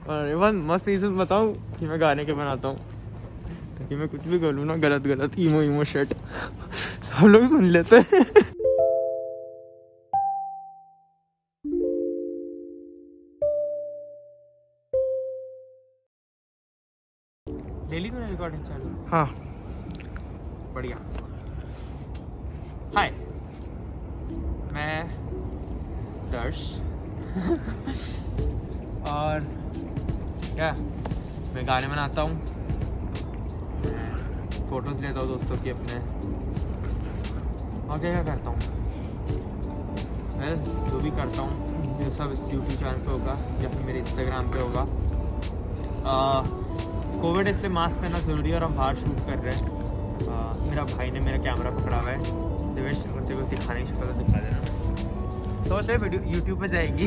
और वन मस्त रीज़न बताऊँ कि मैं गाने के बनाता हूँ, ताकि मैं कुछ भी बोलूँ ना गलत गलत ईमो शिट सब लोग सुन लेते हैं। ले ली तूने रिकॉर्डिंग चालू? हाँ बढ़िया। हाय मैं दर्श और क्या मैं गाने बनाता हूँ, फोटोज लेता हूँ दोस्तों की अपने, और क्या क्या करता हूँ मैं जो भी करता हूँ ये सब इस यूट्यूब चैनल पे होगा या फिर मेरे इंस्टाग्राम पे होगा। कोविड इसलिए मास्क पहनना ज़रूरी है और हम बाहर शूट कर रहे हैं। मेरा भाई ने मेरा कैमरा पकड़ा हुआ है, दिवेश तेरे को दिखाने की शक्ल तो दिखा देना। सोच रहे वीडियो यूट्यूब पे जाएगी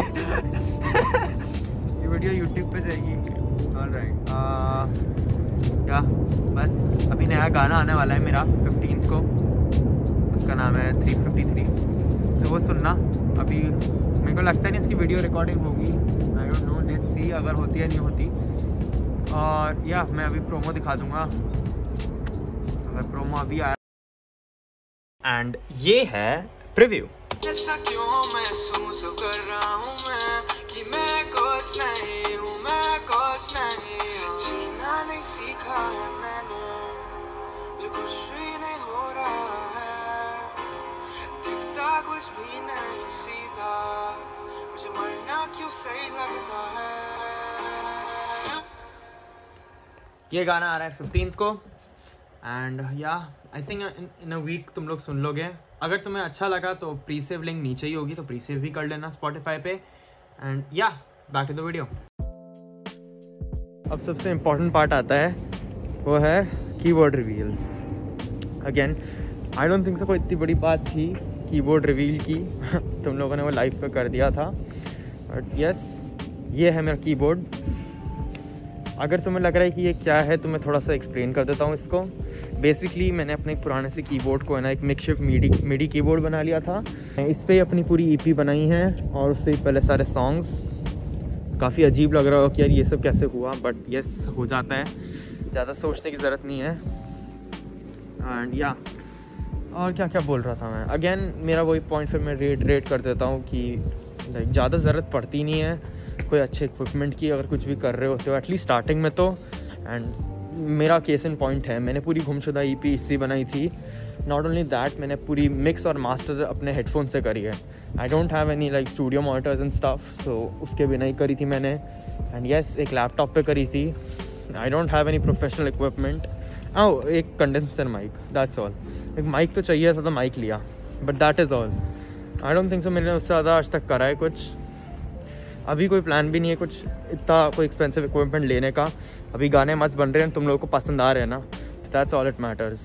ये वीडियो यूट्यूब पे जाएगी। ऑलराइट क्या बस अभी नया गाना आने वाला है मेरा 15 को, उसका नाम है 353, तो वो सुनना। अभी मेरे को लगता नहीं इसकी वीडियो रिकॉर्डिंग होगी, I don't know, let's see अगर होती है नहीं होती। और या मैं अभी प्रोमो दिखा दूंगा अगर प्रोमो अभी आया। एंड ये है प्रीव्यू। ऐसा क्यों महसूस कर रहा हूँ मैं कि मैं कुछ नहीं हूँ, मैं कुछ नहीं हूँ। जीना नहीं सीखा है मैंने, जो कुछ भी नहीं हो रहा है, दिखता कुछ भी नहीं सीधा, मुझे मरना क्यों सही लगता है। ये गाना आ रहा है 15 को एंड या I think in a week तुम लोग सुन लोगे। अगर तुम्हें अच्छा लगा तो प्री सेव लिंक नीचे ही होगी, तो प्री सेव भी कर लेना स्पॉटिफाई पे। एंड या बैक टू द वीडियो। अब सबसे इम्पोर्टेंट पार्ट आता है, वो है keyboard reveal. Again I don't think so कोई इतनी बड़ी बात थी कीबोर्ड रिवील की तुम लोगों ने वो लाइव पे कर दिया था, बट यस ये है मेरा कीबोर्ड। अगर तुम्हें लग रहा है कि ये क्या है तो मैं थोड़ा सा एक्सप्लेन कर देता हूँ इसको। बेसिकली मैंने अपने पुराने से कीबोर्ड को है ना एक मिक्सशिफ्ट मिडी कीबोर्ड बना लिया था। इस पर अपनी पूरी ईपी बनाई है और उससे पहले सारे सॉन्ग्स। काफ़ी अजीब लग रहा हो कि यार ये सब कैसे हुआ, बट यस हो जाता है, ज़्यादा सोचने की ज़रूरत नहीं है। एंड या और क्या क्या बोल रहा था मैं, अगेन मेरा वही पॉइंट फिर मैं रेट कर देता हूँ कि लाइक ज़्यादा ज़रूरत पड़ती नहीं है कोई अच्छे इक्विपमेंट की अगर कुछ भी कर रहे होते हो, एटलीस्ट स्टार्टिंग में तो। एंड मेरा केस इन पॉइंट है, मैंने पूरी गुमशुदा ईपी इससे बनाई थी। नॉट ओनली दैट, मैंने पूरी मिक्स और मास्टर अपने हेडफोन से करी है। I don't have any like studio monitors and stuff, so उसके बिना ही करी थी मैंने। एंड यस एक लैपटॉप पे करी थी। I don't have any professional equipment. एक कंडेंसर माइक, दैट्स ऑल। एक माइक तो चाहिए था तो माइक लिया, but that is all. I don't think so मैंने उससे ज़्यादा आज तक करा है कुछ। अभी कोई प्लान भी नहीं है कुछ इतना कोई एक्सपेंसिव इक्विपमेंट लेने का। अभी गाने मस्त बन रहे हैं, तुम लोगों को पसंद आ रहे हैं ना, that's all it matters.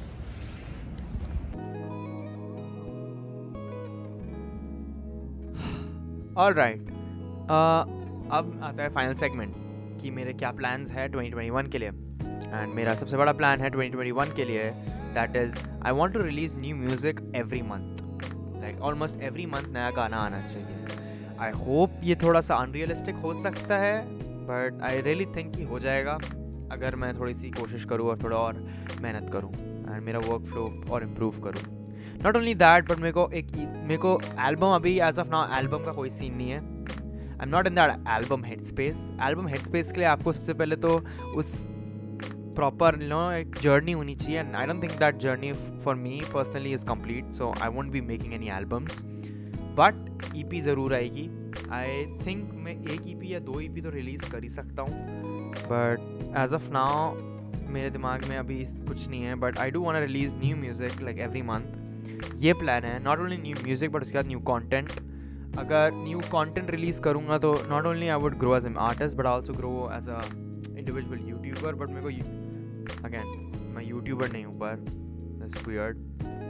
Alright, अब आता है फाइनल सेगमेंट कि मेरे क्या प्लान्स है 2021 के लिए। एंड मेरा सबसे बड़ा प्लान है 2021 के लिए, that is I want to release new music every month. Like almost every month नया गाना आना चाहिए। आई होप ये थोड़ा सा अनरियलिस्टिक हो सकता है, बट आई रियली थिंक कि हो जाएगा अगर मैं थोड़ी सी कोशिश करूँ और थोड़ा और मेहनत करूँ एंड मेरा वर्क फ्लो और इम्प्रूव करूँ। नॉट ओनली दैट, बट मेरे को एल्बम अभी एज ऑफ नाउ एल्बम का कोई सीन नहीं है। I am not in that album head space. Album head space के लिए आपको सबसे पहले तो उस प्रॉपर एक जर्नी होनी चाहिए, and I don't think that journey for me personally is complete, so I won't be making any albums. But EP ज़रूर आएगी। आई थिंक मैं एक ईपी या 2 ईपी तो रिलीज़ कर ही सकता हूँ, बट एज ऑफ नाउ मेरे दिमाग में अभी कुछ नहीं है। But I do want release new music like every month, ये प्लान है। Not only new music but उसके बाद न्यू कंटेंट। अगर न्यू कंटेंट रिलीज़ करूँगा तो not only I would grow as an artist but also grow as a individual YouTuber. But मेरे को again मैं यूट्यूबर नहीं हूँ, पर that's weird.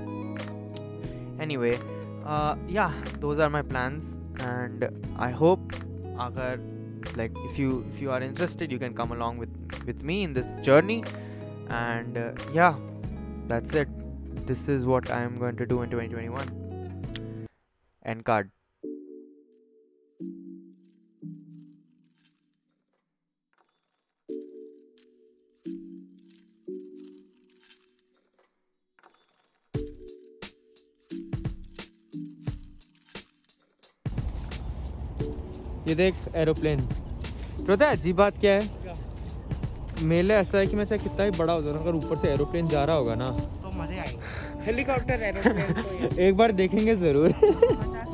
Anyway yeah, those are my plans, and I hope agar like if you are interested you can come along with me in this journey. And yeah, that's it. This is what I am going to do in 2021. End card. ये देख aeroplane. पता है अजीब बात क्या है, मेले ऐसा है कि मैं चाहे कितना ही बड़ा हो जाऊँ, अगर ऊपर से एरोप्लेन जा रहा होगा ना तो मजे आएंगे। हेलीकॉप्टर एरोप्लेन तो एक बार देखेंगे जरूर।